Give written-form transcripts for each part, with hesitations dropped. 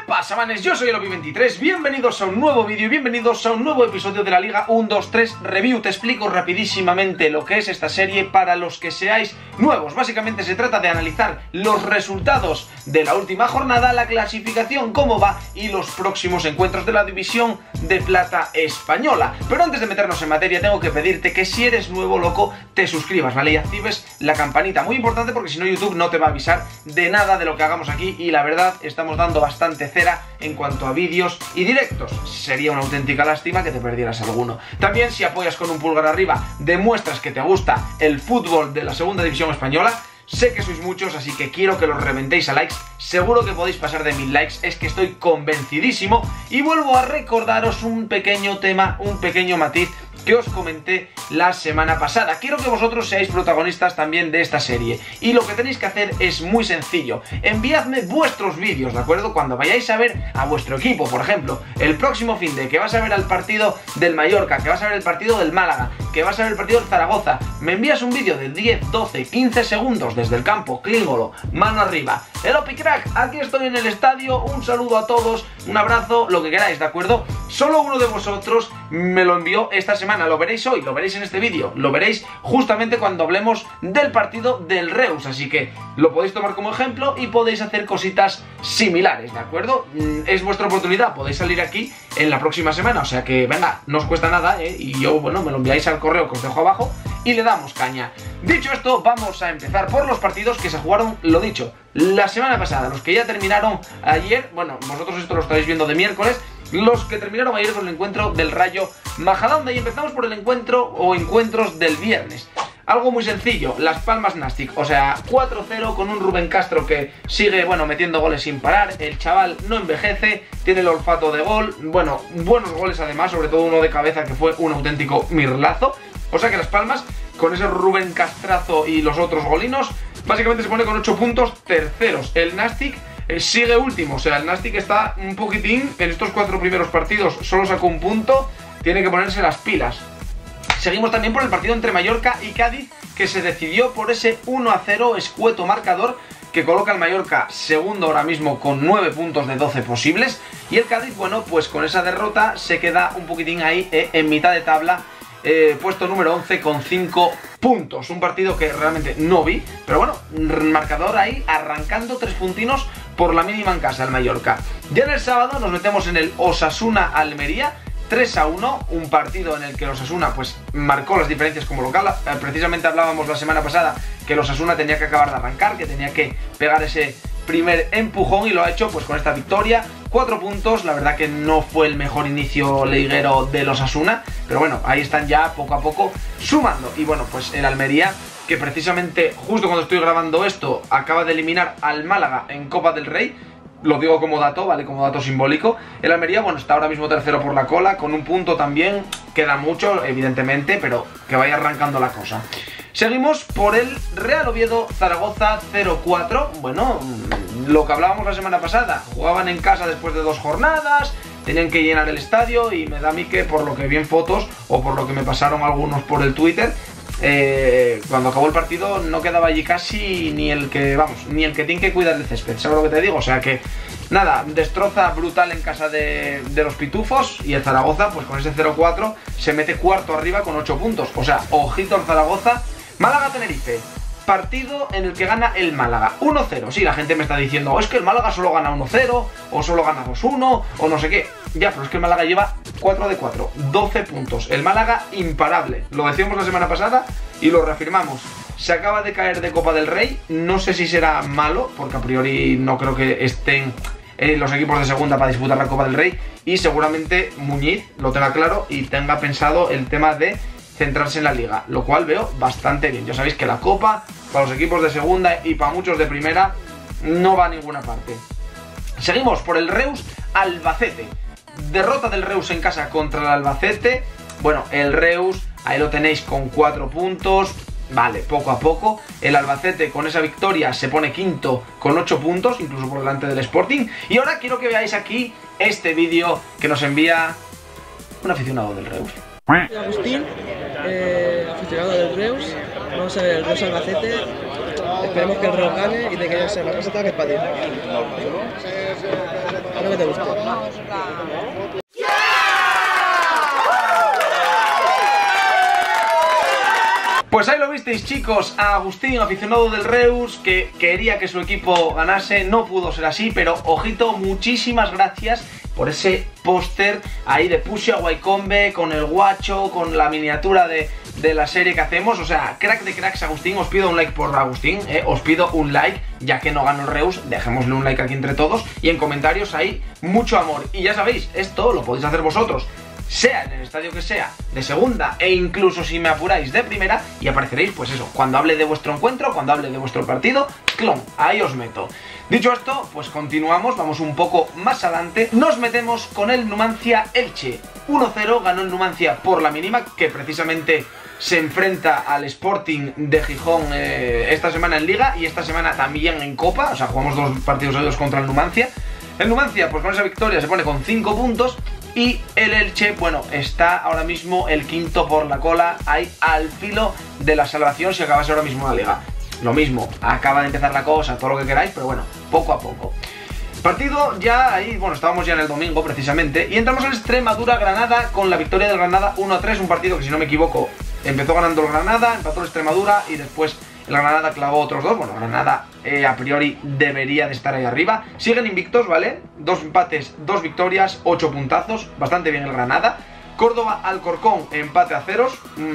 pasa, manes? Yo soy el Obi23, bienvenidos a un nuevo vídeo y bienvenidos a un nuevo episodio de la Liga 1-2-3 Review. Te explico rapidísimamente lo que es esta serie para los que seáis nuevos. Básicamente se trata de analizar los resultados de la última jornada, la clasificación, cómo va y los próximos encuentros de la División de Plata Española. Pero antes de meternos en materia tengo que pedirte que si eres nuevo, loco, te suscribas, ¿vale? Y actives la campanita, muy importante porque si no YouTube no te va a avisar de nada de lo que hagamos aquí y la verdad estamos dando bastante cera en cuanto a vídeos y directos. Sería una auténtica lástima que te perdieras alguno. También si apoyas con un pulgar arriba demuestras que te gusta el fútbol de la segunda división española. Sé que sois muchos, así que quiero que los reventéis a likes. Seguro que podéis pasar de 1000 likes, es que estoy convencidísimo. Y vuelvo a recordaros un pequeño tema, un pequeño matiz que os comenté la semana pasada. Quiero que vosotros seáis protagonistas también de esta serie. Y lo que tenéis que hacer es muy sencillo. Enviadme vuestros vídeos, ¿de acuerdo? Cuando vayáis a ver a vuestro equipo, por ejemplo, el próximo finde, que vas a ver al partido del Mallorca, que vas a ver el partido del Málaga, que vas a ver el partido del Zaragoza, me envías un vídeo de 10, 12, 15 segundos desde el campo, clíngolo, mano arriba. El Opicrack, aquí estoy en el estadio, un saludo a todos, un abrazo, lo que queráis, ¿de acuerdo? Solo uno de vosotros me lo envió esta semana, lo veréis hoy, lo veréis en este vídeo, lo veréis justamente cuando hablemos del partido del Reus, así que lo podéis tomar como ejemplo y podéis hacer cositas similares, ¿de acuerdo? Es vuestra oportunidad, podéis salir aquí en la próxima semana, o sea que venga, no os cuesta nada, y yo, bueno, me lo enviáis al correo que os dejo abajo y le damos caña. Dicho esto, vamos a empezar por los partidos que se jugaron, lo dicho, la semana pasada, los que ya terminaron ayer, bueno, vosotros esto lo estáis viendo de miércoles, los que terminaron ayer con el encuentro del Rayo Majadahonda. Y empezamos por el encuentro o encuentros del viernes. Algo muy sencillo, Las Palmas Nastic, o sea, 4-0 con un Rubén Castro que sigue, bueno, metiendo goles sin parar. El chaval no envejece, tiene el olfato de gol, bueno, buenos goles además, sobre todo uno de cabeza que fue un auténtico mirlazo. O sea que Las Palmas, con ese Rubén Castrazo y los otros golinos, básicamente se pone con 8 puntos terceros. El Nastic sigue último, o sea, el Nastic está un poquitín en estos 4 primeros partidos, solo sacó un punto, tiene que ponerse las pilas. Seguimos también por el partido entre Mallorca y Cádiz, que se decidió por ese 1-0 escueto marcador que coloca al Mallorca segundo ahora mismo con 9 puntos de 12 posibles. Y el Cádiz, bueno, pues con esa derrota se queda un poquitín ahí en mitad de tabla, puesto número 11 con 5 puntos. Un partido que realmente no vi, pero bueno, marcador ahí arrancando 3 puntinos por la mínima en casa el Mallorca. Ya en el sábado nos metemos en el Osasuna-Almería, 3-1, un partido en el que el Osasuna pues marcó las diferencias como local. Precisamente hablábamos la semana pasada que el Osasuna tenía que acabar de arrancar, que tenía que pegar ese primer empujón y lo ha hecho pues con esta victoria. 4 puntos, la verdad que no fue el mejor inicio liguero del Osasuna, pero bueno, ahí están ya poco a poco sumando. Y bueno, pues el Almería, que precisamente justo cuando estoy grabando esto acaba de eliminar al Málaga en Copa del Rey. Lo digo como dato, ¿vale? Como dato simbólico. El Almería, bueno, está ahora mismo tercero por la cola, con un punto también. Queda mucho, evidentemente, pero que vaya arrancando la cosa. Seguimos por el Real Oviedo Zaragoza 0-4. Bueno, lo que hablábamos la semana pasada. Jugaban en casa después de 2 jornadas, tenían que llenar el estadio y me da a mí que por lo que vi en fotos o por lo que me pasaron algunos por el Twitter, cuando acabó el partido no quedaba allí casi ni el que, vamos, ni el que tiene que cuidar el césped, ¿sabes lo que te digo? O sea que, nada, destroza brutal en casa de los Pitufos. Y el Zaragoza, pues con ese 0-4 se mete cuarto arriba con 8 puntos. O sea, ojito al Zaragoza. Málaga-Tenerife, partido en el que gana el Málaga 1-0. Sí, la gente me está diciendo, oh, es que el Málaga solo gana 1-0 o solo gana 2-1 o no sé qué. Ya, pero es que el Málaga lleva 4 de 4, 12 puntos. El Málaga imparable, lo decíamos la semana pasada y lo reafirmamos. Se acaba de caer de Copa del Rey, no sé si será malo, porque a priori no creo que estén los equipos de segunda para disputar la Copa del Rey. Y seguramente Muñiz lo tenga claro y tenga pensado el tema de centrarse en la liga, lo cual veo bastante bien. Ya sabéis que la Copa para los equipos de segunda y para muchos de primera no va a ninguna parte. Seguimos por el Reus Albacete, derrota del Reus en casa contra el Albacete. Bueno, el Reus, ahí lo tenéis con 4 puntos, vale, poco a poco. El Albacete con esa victoria se pone quinto con 8 puntos, incluso por delante del Sporting. Y ahora quiero que veáis aquí este vídeo que nos envía un aficionado del Reus. Agustín, aficionado del Reus. Vamos a ver el Reus Albacete. Esperemos que el Reus gane y de que sea la cosa que es para ti. que te guste. Pues ahí lo visteis, chicos, a Agustín, aficionado del Reus, que quería que su equipo ganase. No pudo ser así, pero ojito, muchísimas gracias por ese póster ahí de Pusia Waikombe, con el guacho, con la miniatura de la serie que hacemos. O sea, crack de cracks, Agustín. Os pido un like por Agustín, os pido un like, ya que no gano el Reus, dejémosle un like aquí entre todos. Y en comentarios ahí, mucho amor. Y ya sabéis, esto lo podéis hacer vosotros, sea en el estadio que sea, de segunda e incluso si me apuráis de primera, y apareceréis, pues eso, cuando hable de vuestro encuentro, cuando hable de vuestro partido, clon, ahí os meto. Dicho esto, pues continuamos, vamos un poco más adelante, nos metemos con el Numancia Elche. 1-0 ganó el Numancia por la mínima, que precisamente se enfrenta al Sporting de Gijón esta semana en Liga y esta semana también en Copa, o sea, jugamos 2 partidos seguidos contra el Numancia. El Numancia, pues con esa victoria se pone con 5 puntos. Y el Elche, bueno, está ahora mismo el quinto por la cola, ahí al filo de la salvación si acabase ahora mismo la Liga. Lo mismo, acaba de empezar la cosa, todo lo que queráis, pero bueno, poco a poco. Partido ya ahí, bueno, estábamos ya en el domingo precisamente, y entramos en Extremadura-Granada con la victoria del Granada 1-3, un partido que si no me equivoco empezó ganando el Granada, empató el Extremadura y después el Granada clavó otros 2. Bueno, Granada a priori debería de estar ahí arriba. Siguen invictos, ¿vale? 2 empates, 2 victorias, 8 puntazos. Bastante bien el Granada. Córdoba-Alcorcón, empate a 0.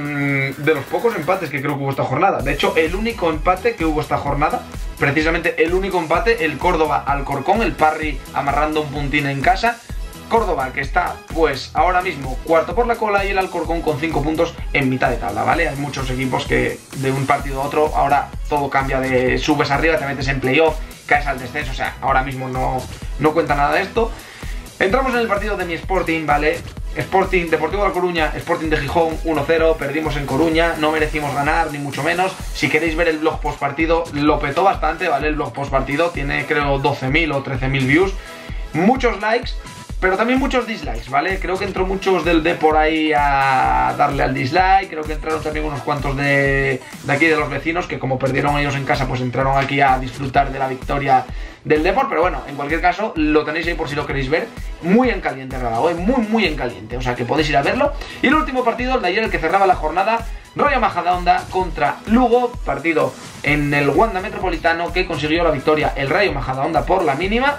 De los pocos empates que creo que hubo esta jornada. De hecho, el único empate que hubo esta jornada, precisamente el único empate, el Córdoba-Alcorcón. El Parry amarrando un puntín en casa. Córdoba, que está, pues, ahora mismo cuarto por la cola, y el Alcorcón con 5 puntos en mitad de tabla, ¿vale? Hay muchos equipos que de un partido a otro, ahora todo cambia, de subes arriba, te metes en playoff, caes al descenso, o sea, ahora mismo no cuenta nada de esto. Entramos en el partido de mi Sporting, ¿vale? Sporting, Deportivo de La Coruña, Sporting de Gijón, 1-0, perdimos en Coruña, no merecimos ganar, ni mucho menos. Si queréis ver el vlog post partido, lo petó bastante, ¿vale? El vlog post partido tiene, creo, 12.000 o 13.000 views, muchos likes, pero también muchos dislikes, ¿vale? Creo que entró muchos del D por ahí a darle al dislike. Creo que entraron también unos cuantos de aquí, de los vecinos, que como perdieron ellos en casa, pues entraron aquí a disfrutar de la victoria del Depor. Pero bueno, en cualquier caso, lo tenéis ahí por si lo queréis ver. Muy en caliente, grabado, muy en caliente. O sea, que podéis ir a verlo. Y el último partido, el de ayer, el que cerraba la jornada, Rayo Majadahonda contra Lugo. Partido en el Wanda Metropolitano, que consiguió la victoria el Rayo Majadahonda por la mínima.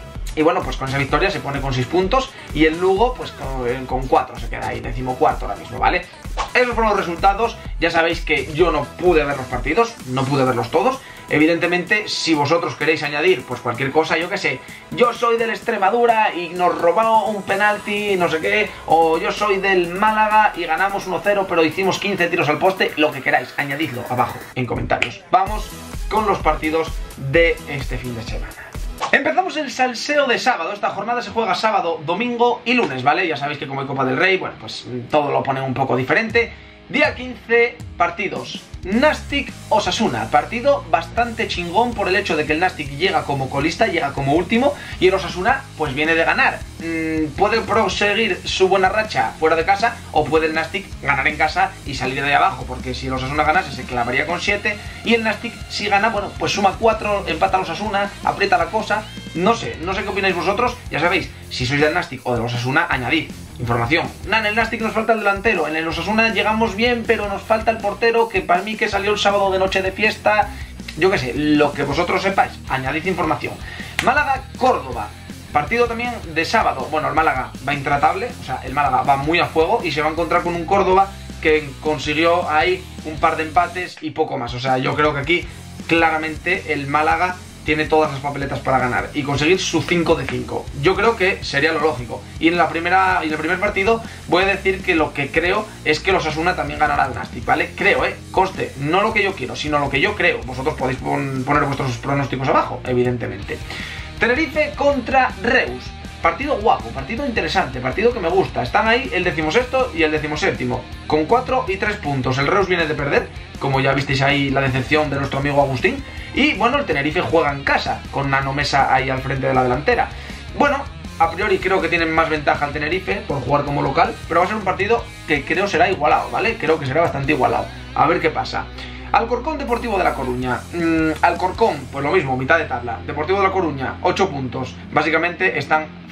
Y bueno, pues con esa victoria se pone con 6 puntos y el Lugo pues con 4, se queda ahí, 14º ahora mismo, ¿vale? Esos fueron los resultados. Ya sabéis que yo no pude ver los partidos, no pude verlos todos. Evidentemente, si vosotros queréis añadir pues cualquier cosa, yo que sé, yo soy del Extremadura y nos robó un penalti, no sé qué, o yo soy del Málaga y ganamos 1-0 pero hicimos 15 tiros al poste, lo que queráis, añadidlo abajo en comentarios. Vamos con los partidos de este fin de semana. Empezamos el salseo de sábado. Esta jornada se juega sábado, domingo y lunes, ¿vale? Ya sabéis que como hay Copa del Rey, bueno, pues todo lo ponen un poco diferente. Día 15, partidos. Nastic Osasuna, partido bastante chingón por el hecho de que el Nastic llega como colista, llega como último, y el Osasuna pues viene de ganar. Puede proseguir su buena racha fuera de casa, o puede el Nastic ganar en casa y salir de ahí abajo, porque si el Osasuna ganase se clavaría con 7, y el Nastic si gana, bueno, pues suma 4, empata al Osasuna, aprieta la cosa. No sé qué opináis vosotros. Ya sabéis, si sois del Nastic o del Osasuna, añadid información. En el Nastic nos falta el delantero, en el Osasuna llegamos bien, pero nos falta el portero, que para mí que salió el sábado de noche de fiesta. Yo qué sé, lo que vosotros sepáis, añadid información. Málaga-Córdoba, partido también de sábado. Bueno, el Málaga va intratable, o sea, el Málaga va muy a fuego y se va a encontrar con un Córdoba que consiguió ahí un par de empates y poco más. O sea, yo creo que aquí claramente el Málaga tiene todas las papeletas para ganar y conseguir su 5 de 5. Yo creo que sería lo lógico. Y en el primer partido voy a decir que lo que creo es que los Osasuna también ganará al Nastic, ¿vale? Creo, conste, no lo que yo quiero, sino lo que yo creo. Vosotros podéis poner vuestros pronósticos abajo, evidentemente. Tenerife contra Reus. Partido guapo, partido interesante, partido que me gusta. Están ahí el 16º y el 17º, con 4 y 3 puntos. El Reus viene de perder, como ya visteis ahí la decepción de nuestro amigo Agustín. Y bueno, el Tenerife juega en casa, con Nano Mesa ahí al frente de la delantera. Bueno, a priori creo que tienen más ventaja el Tenerife por jugar como local, pero va a ser un partido que creo será igualado, ¿vale? Creo que será bastante igualado. A ver qué pasa. Alcorcón, Deportivo de La Coruña. Alcorcón, pues lo mismo, mitad de tabla. Deportivo de La Coruña, 8 puntos. Básicamente están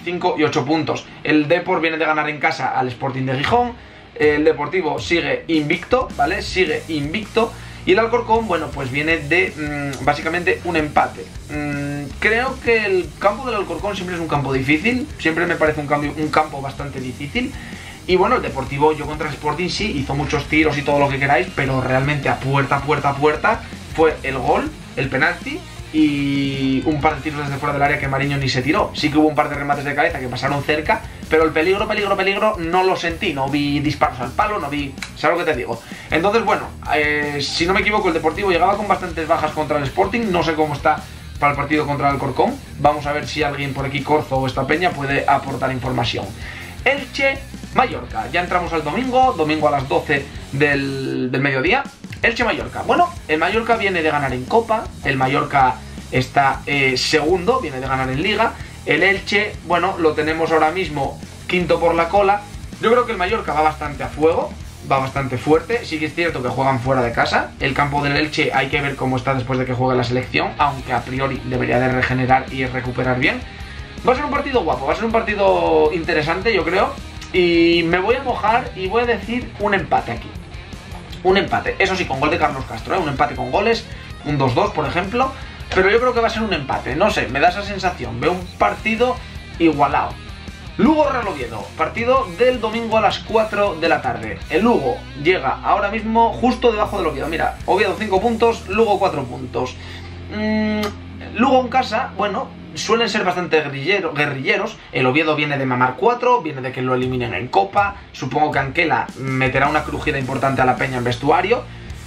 5 y 8 puntos. El Depor viene de ganar en casa al Sporting de Gijón. El Deportivo sigue invicto, ¿vale? Sigue invicto. Y el Alcorcón, bueno, pues viene de básicamente un empate. Creo que el campo del Alcorcón siempre es un campo difícil. Siempre me parece un campo bastante difícil. Y bueno, el Deportivo, yo contra el Sporting sí, hizo muchos tiros y todo lo que queráis, pero realmente a puerta fue el gol, el penalti y un par de tiros desde fuera del área que Mariño ni se tiró. Sí que hubo un par de remates de cabeza que pasaron cerca, pero el peligro no lo sentí. No vi disparos al palo, no vi... ¿Sabes lo que te digo? Entonces, bueno, si no me equivoco, el Deportivo llegaba con bastantes bajas contra el Sporting. No sé cómo está para el partido contra el Alcorcón. Vamos a ver si alguien por aquí, Corzo o esta peña, puede aportar información. Elche-Mallorca. Ya entramos al domingo a las 12 del mediodía. Elche-Mallorca. Bueno, el Mallorca viene de ganar en Copa. El Mallorca está segundo, viene de ganar en Liga. El Elche, bueno, lo tenemos ahora mismo quinto por la cola. Yo creo que el Mallorca va bastante a fuego, va bastante fuerte. Sí que es cierto que juegan fuera de casa. El campo del Elche hay que ver cómo está después de que juegue la selección, aunque a priori debería de regenerar y recuperar bien. Va a ser un partido guapo, va a ser un partido interesante, yo creo. Y me voy a mojar y voy a decir un empate aquí. Un empate, eso sí, con gol de Carlos Castro, un empate con goles, un 2-2 por ejemplo. Pero yo creo que va a ser un empate, no sé, me da esa sensación. Veo un partido igualado. Lugo-Real Oviedo, partido del domingo a las 4 de la tarde. El Lugo llega ahora mismo justo debajo del Oviedo. Mira, Oviedo 5 puntos, Lugo 4 puntos. Lugo en casa, bueno, suelen ser bastante guerrilleros. El Oviedo viene de mamar 4, viene de que lo eliminen en Copa. Supongo que Anquela meterá una crujida importante a la peña en vestuario.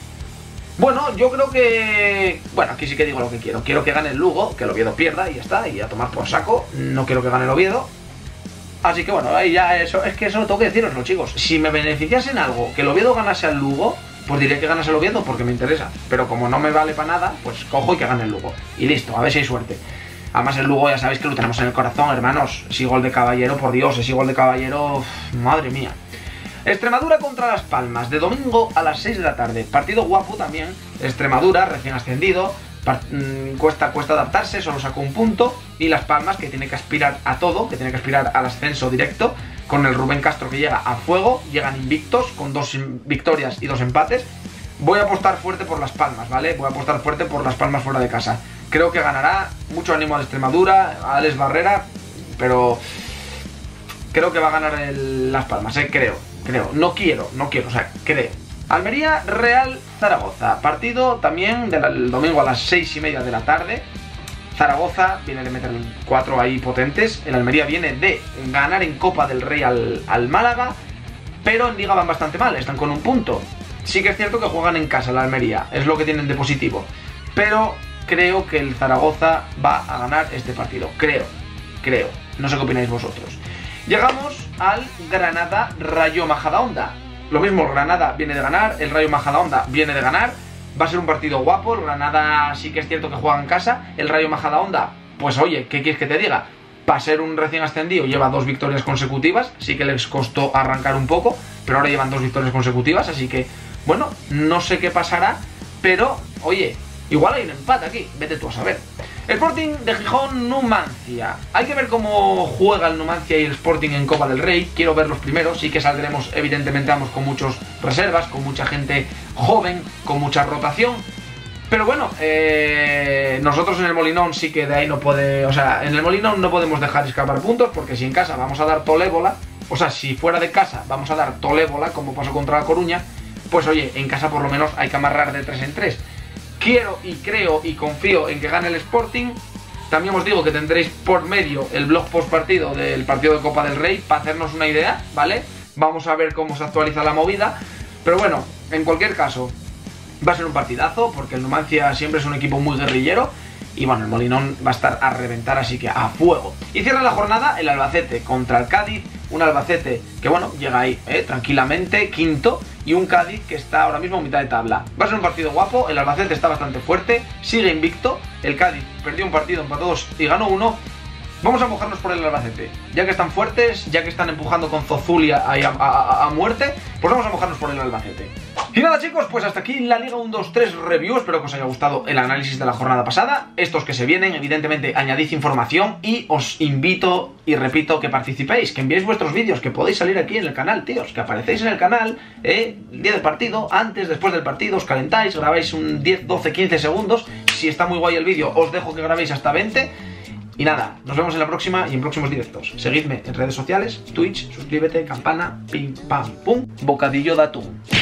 Bueno, yo creo que... Bueno, aquí sí que digo lo que quiero. Quiero que gane el Lugo, que el Oviedo pierda y ya está, y a tomar por saco. No quiero que gane el Oviedo. Así que bueno, ahí ya eso, es que eso tengo que deciroslo, chicos. Si me beneficiase en algo que el Oviedo ganase al Lugo, pues diría que ganase el Oviedo porque me interesa. Pero como no me vale para nada, pues cojo y que gane el Lugo. Y listo, a ver si hay suerte. Además el Lugo ya sabéis que lo tenemos en el corazón, hermanos. Si gol de Caballero, por Dios, si gol de Caballero, madre mía. Extremadura contra Las Palmas, de domingo a las 6 de la tarde. Partido guapo también. Extremadura, recién ascendido. Cuesta adaptarse, solo sacó un punto. Y Las Palmas, que tiene que aspirar a todo, que tiene que aspirar al ascenso directo. Con el Rubén Castro que llega a fuego. Llegan invictos, con 2 victorias y 2 empates. Voy a apostar fuerte por Las Palmas, ¿vale? Voy a apostar fuerte por Las Palmas fuera de casa. Creo que ganará. Mucho ánimo a la Extremadura, a Alex Barrera. Pero creo que va a ganar Las Palmas, creo. No quiero, o sea, creo. Almería Real Zaragoza, partido también del domingo a las 6:30 de la tarde. Zaragoza viene de meter 4 ahí potentes. El Almería viene de ganar en Copa del Rey al Málaga, pero en Liga van bastante mal, están con un punto. Sí que es cierto que juegan en casa la Almería, es lo que tienen de positivo, pero creo que el Zaragoza va a ganar este partido, creo, no sé qué opináis vosotros. Llegamos al Granada Rayo Majadahonda. Lo mismo, el Granada viene de ganar, el Rayo Majadahonda viene de ganar. Va a ser un partido guapo. El Granada sí que es cierto que juega en casa. El Rayo Majadahonda, pues oye, ¿qué quieres que te diga? Para ser un recién ascendido lleva 2 victorias consecutivas. Sí que les costó arrancar un poco, pero ahora llevan 2 victorias consecutivas. Así que, bueno, no sé qué pasará, pero, oye, igual hay un empate aquí, vete tú a saber. El Sporting de Gijón, Numancia. Hay que ver cómo juega el Numancia y el Sporting en Copa del Rey. Quiero ver los primeros. Sí que saldremos, evidentemente, vamos con muchos reservas, con mucha gente joven, con mucha rotación. Pero bueno, nosotros en el Molinón sí que de ahí no puede... O sea, en el Molinón no podemos dejar escapar puntos, porque si en casa vamos a dar tolébola, o sea, si fuera de casa vamos a dar tolébola, como pasó contra la Coruña, pues oye, en casa por lo menos hay que amarrar de 3 en 3. Quiero y creo y confío en que gane el Sporting. También os digo que tendréis por medio el blog post partido del partido de Copa del Rey para hacernos una idea, ¿vale? Vamos a ver cómo se actualiza la movida. Pero bueno, en cualquier caso, va a ser un partidazo porque el Numancia siempre es un equipo muy guerrillero. Y bueno, el Molinón va a estar a reventar, así que a fuego. Y cierra la jornada el Albacete contra el Cádiz. Un Albacete que, bueno, llega ahí tranquilamente, quinto. Y un Cádiz que está ahora mismo en mitad de tabla. Va a ser un partido guapo. El Albacete está bastante fuerte, sigue invicto. El Cádiz perdió un partido, empató 2 y ganó 1. Vamos a mojarnos por el Albacete. Ya que están fuertes, ya que están empujando con Zozulia a muerte, pues vamos a mojarnos por el Albacete. Y nada chicos, pues hasta aquí la Liga 1-2-3 Review. Espero que os haya gustado el análisis de la jornada pasada. Estos que se vienen, evidentemente añadid información y os invito y repito que participéis, que enviéis vuestros vídeos, que podéis salir aquí en el canal, tíos, que aparecéis en el canal el día del partido, antes, después del partido, os calentáis, grabáis un 10, 12, 15 segundos. Si está muy guay el vídeo, os dejo que grabéis hasta 20. Y nada, nos vemos en la próxima y en próximos directos. Seguidme en redes sociales, Twitch, suscríbete, campana, pim, pam, pum, bocadillo de atún.